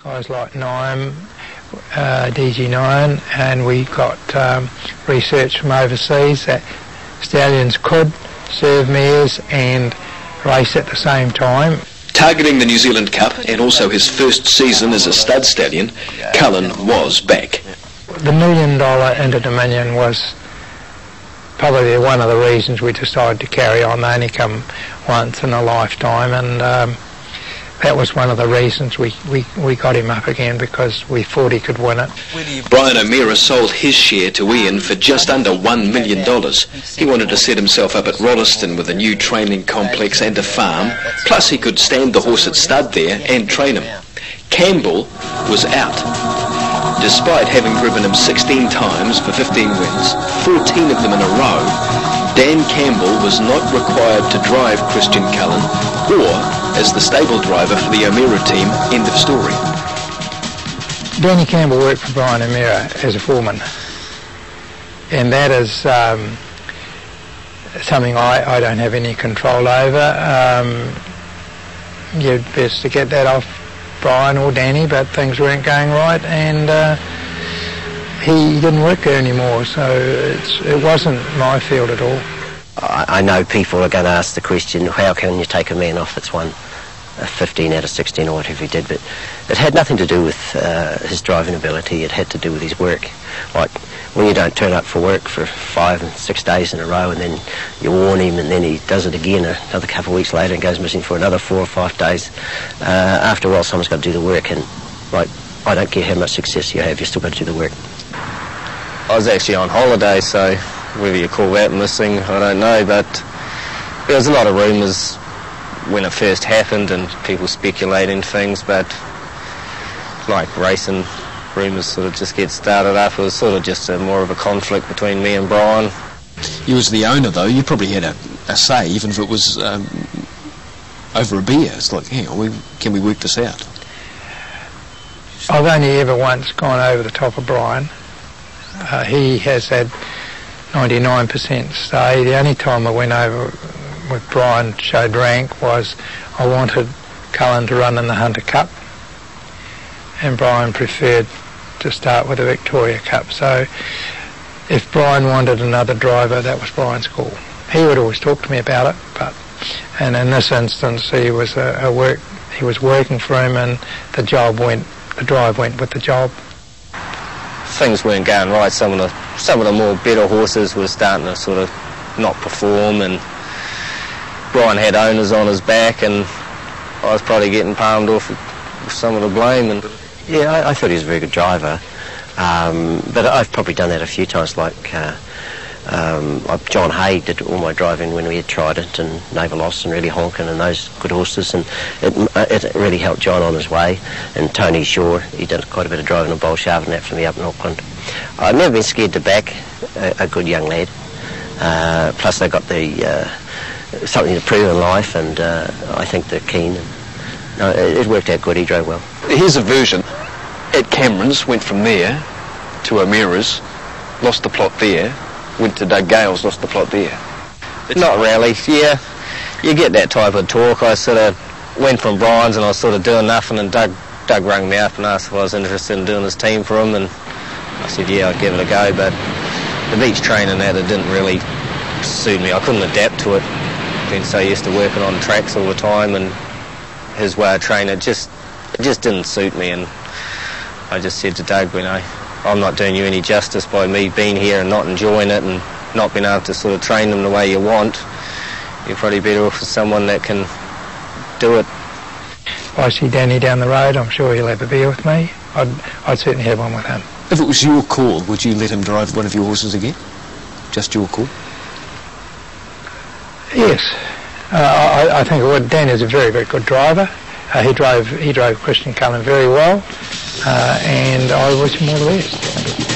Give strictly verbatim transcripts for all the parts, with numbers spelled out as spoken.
guys like Nyam, uh, D G nine, and we got um, research from overseas that stallions could serve mares and race at the same time. Targeting the New Zealand Cup and also his first season as a stud stallion, Cullen was back. The million dollar Inter Dominion was probably one of the reasons we decided to carry on. They only come once in a lifetime, and um, that was one of the reasons we, we, we got him up again, because we thought he could win it. Brian O'Meara sold his share to Ian for just under one million dollars. He wanted to set himself up at Rolleston with a new training complex and a farm, plus he could stand the horse at stud there and train him. Campbell was out. Despite having driven him sixteen times for fifteen wins, fourteen of them in a row, Dan Campbell was not required to drive Christian Cullen or as the stable driver for the O'Meara team. End of story. Danny Campbell worked for Brian O'Meara as a foreman, and that is um, something I, I don't have any control over. Um, you're best to get that off Brian or Danny, but things weren't going right, and uh, he didn't work there anymore, so it's, it wasn't my field at all. I know people are going to ask the question, how can you take a man off that's won fifteen out of sixteen or whatever he did, but it had nothing to do with uh, his driving ability. It had to do with his work. Like when you don't turn up for work for five and six days in a row, and then you warn him, and then he does it again another couple of weeks later and goes missing for another four or five days. Uh, after a while, someone's got to do the work, and like I don't care how much success you have, you've still got to do the work. I was actually on holiday, so whether you call that missing, I don't know, but there was a lot of rumours when it first happened and people speculating things, but like racing rumours sort of just get started up. It was sort of just a, more of a conflict between me and Brian. You as the owner, though, you probably had a, a say, even if it was um, over a beer. It's like, hang on, we, can we work this out? I've only ever once gone over the top of Brian. Uh, he has had ninety-nine percent say. The only time I went over with Brian, showed rank, was I wanted Cullen to run in the Hunter Cup, and Brian preferred to start with the Victoria Cup. So if Brian wanted another driver, that was Brian's call. He would always talk to me about it, but and in this instance he was a, a work he was working for him, and the job went the drive went with the job. Things weren't going right. Some of the some of the more better horses were starting to sort of not perform, and Brian had owners on his back, and I was probably getting palmed off with some of the blame. And yeah, I, I thought he was a very good driver, um, but I've probably done that a few times. Like uh, um, John Hay did all my driving when we had Trident and Naval Loss and Really Honkin and those good horses, and it, it really helped John on his way. And Tony Shaw, he did quite a bit of driving on Bolshava and that for me up in Auckland. I've never been scared to back a, a good young lad. Uh, plus they got the uh, something to prove in life, and uh, I think they're keen. And, no, it, it worked out good. He drove well. Here's a version. At Cameron's, went from there to O'Meara's, lost the plot there, went to Doug Gale's, lost the plot there. It's not really. Yeah, you get that type of talk. I sort of went from Brian's and I was sort of doing nothing, and Doug, Doug rang me up and asked if I was interested in doing his team for him, and I said yeah, I'd give it a go, but the beach training that, it didn't really suit me. I couldn't adapt to it. Been so used to working on tracks all the time, and his way of training, it just, it just didn't suit me. And I just said to Doug, you know, I'm not doing you any justice by me being here and not enjoying it and not being able to sort of train them the way you want. You're probably better off with someone that can do it. If I see Danny down the road, I'm sure he'll have a beer with me. I'd, I'd certainly have one with him. If it was your call, would you let him drive one of your horses again? Just your call? Yes, uh, I, I think it would. Dan is a very, very good driver. Uh, he drove he drove Christian Cullen very well, uh, and I wish him all the best.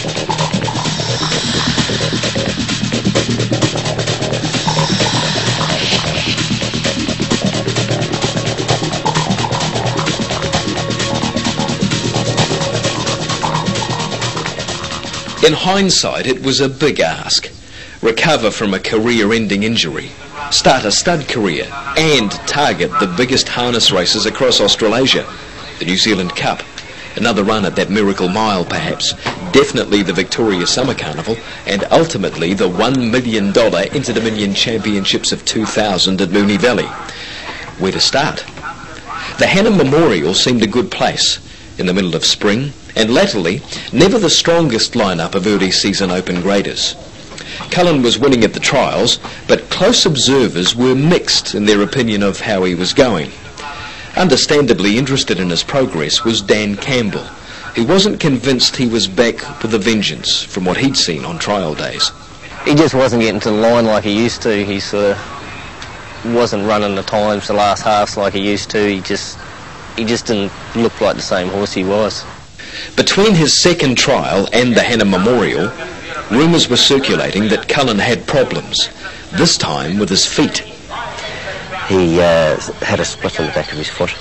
In hindsight, it was a big ask. Recover from a career-ending injury, start a stud career, and target the biggest harness races across Australasia, the New Zealand Cup. Another run at that miracle mile, perhaps. Definitely the Victoria Summer Carnival, and ultimately the one million dollar Inter-Dominion Championships of two thousand at Moonee Valley. Where to start? The Hannah Memorial seemed a good place in the middle of spring, and latterly never the strongest lineup of early season open graders. Cullen was winning at the trials, but close observers were mixed in their opinion of how he was going. Understandably interested in his progress was Dan Campbell, who wasn't convinced he was back with a vengeance from what he'd seen on trial days. He just wasn't getting to the line like he used to. He sort of wasn't running the times the last halves like he used to. He just, he just didn't look like the same horse he was. Between his second trial and the Hannah Memorial, rumours were circulating that Cullen had problems, this time with his feet. He uh, had a split in the back of his foot,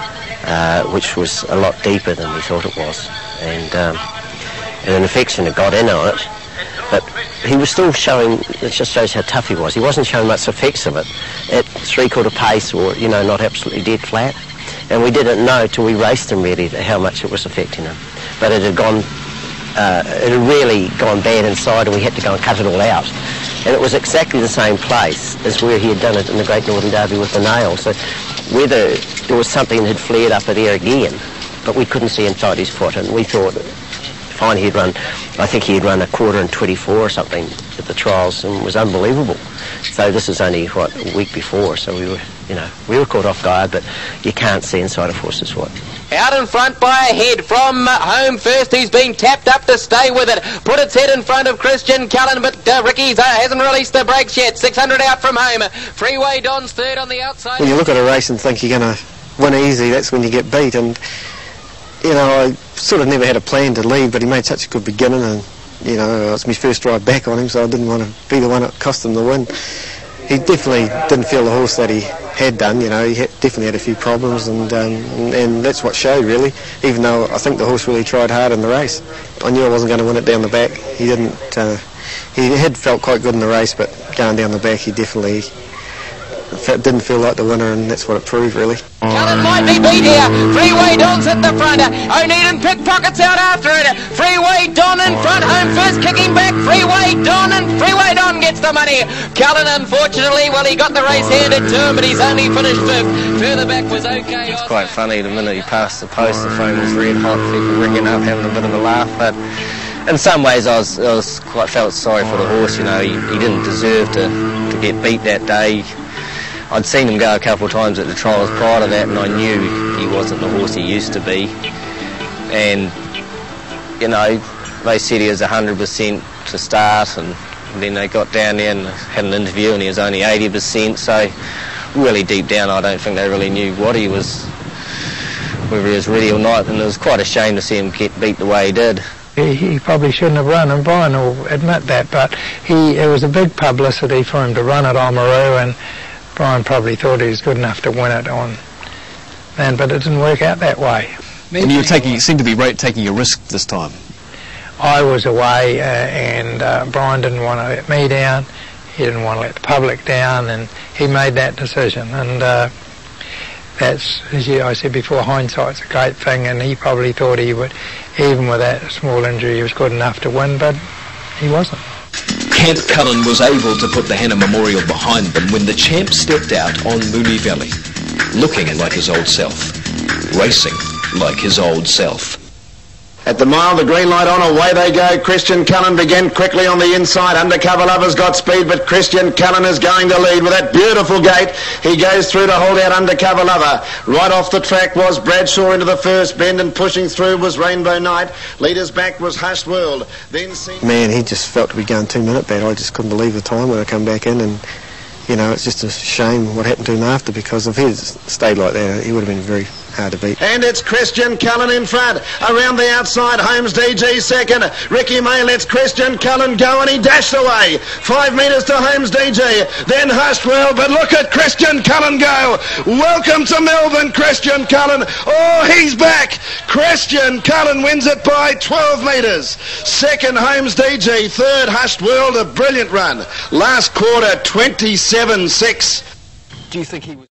uh, which was a lot deeper than we thought it was, and, um, and an infection had got in on it, but he was still showing, it just shows how tough he was. He wasn't showing much effects of it at three-quarter pace or, you know, not absolutely dead flat, and we didn't know till we raced him really how much it was affecting him. But it had gone, uh, it had really gone bad inside, and we had to go and cut it all out. And it was exactly the same place as where he had done it in the Great Northern Derby with the nail. So whether there was something that had flared up there again, but we couldn't see inside his foot, and we thought, fine, he'd run, I think he had run a quarter in twenty-four or something at the trials, and was unbelievable. So this is only, what, a week before, so we were, you know, we were caught off guard, but you can't see inside a horse's foot. Out in front by a head from home first, who's been tapped up to stay with it. Put its head in front of Christian Cullen, but uh, Ricky's uh, hasn't released the brakes yet. six hundred out from home. Freeway Don's third on the outside. When you look at a race and think you're going to win easy, that's when you get beat. And, you know, I sort of never had a plan to lead, but he made such a good beginning, and, you know, it's my first ride back on him, so I didn't want to be the one that cost him the win. He definitely didn't feel the horse that he had done, you know, he had, definitely had a few problems, and, um, and and that's what showed really, even though I think the horse really tried hard in the race. I knew I wasn't going to win it down the back. He didn't, uh, he had felt quite good in the race, but going down the back he definitely didn't feel like the winner, and that's what it proved really. Cullen might be beat here. Freeway Don's at the front. O'Neil pickpockets out after it. Freeway Don in front. Home first kicking back. Freeway Don, and Freeway Don gets the money. Cullen, unfortunately, well, he got the race handed to him, but he's only finished fifth. Further back was okay. It's quite funny. The minute he passed the post, the phone was red hot. People ringing up, having a bit of a laugh. But in some ways, I was, I was quite felt sorry for the horse. You know, he, he didn't deserve to to get beat that day. I'd seen him go a couple of times at the trials prior to that, and I knew he wasn't the horse he used to be. And, you know, they said he was one hundred percent to start, and then they got down there and had an interview, and he was only eighty percent, so really deep down I don't think they really knew what he was, whether he was ready or not, and it was quite a shame to see him get beat the way he did. He, he probably shouldn't have run, and Brian will admit that, but he, it was a big publicity for him to run at Oamaru, and Brian probably thought he was good enough to win it on then, but it didn't work out that way. And you were taking, you seemed to be right, taking a risk this time. I was away, uh, and uh, Brian didn't want to let me down, he didn't want to let the public down, and he made that decision. And uh, that's, as you, I said before, hindsight's a great thing, and he probably thought he would, even with that small injury, he was good enough to win, but he wasn't. Camp Cullen was able to put the Hannah Memorial behind them when the champ stepped out on Moonee Valley, looking like his old self, racing like his old self. At the mile, the green light on, away they go. Christian Cullen began quickly on the inside. Undercover Lover's got speed, but Christian Cullen is going to lead with that beautiful gate. He goes through to hold out Undercover Lover. Right off the track was Bradshaw into the first bend, and pushing through was Rainbow Night. Leaders back was Hushed World. Then Man, he just felt to be going two minute bad. I just couldn't believe the time when I come back in, and you know, it's just a shame what happened to him after, because if he had stayed like that, he would have been very hard to beat. And it's Christian Cullen in front. Around the outside, Holmes D G second. Ricky May lets Christian Cullen go, and he dashed away. Five metres to Holmes D G. Then Hushed World, but look at Christian Cullen go. Welcome to Melbourne, Christian Cullen. Oh, he's back. Christian Cullen wins it by twelve metres. Second, Holmes D G. Third, Hushed World. A brilliant run. Last quarter, twenty-seven six. Do you think he was...